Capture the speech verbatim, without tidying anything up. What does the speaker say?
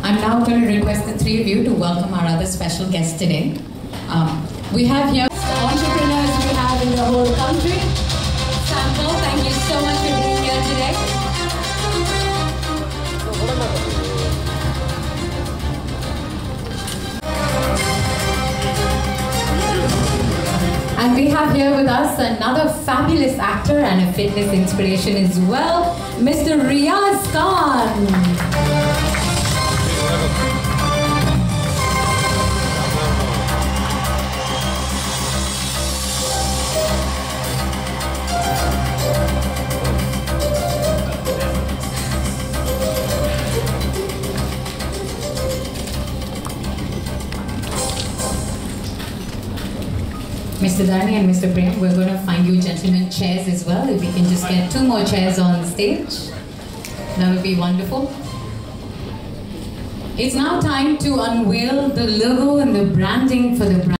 I'm now going to request the three of you to welcome our other special guest today. Um, we have here entrepreneurs we have in the whole country. Sample, thank you so much for being here today. And we have here with us another fabulous actor and a fitness inspiration as well, Mister Riaz Khan. Mister Dani and Mister Prem, we're going to find you gentlemen chairs as well. If we can just get two more chairs on stage, that would be wonderful. It's now time to unveil the logo and the branding for the brand.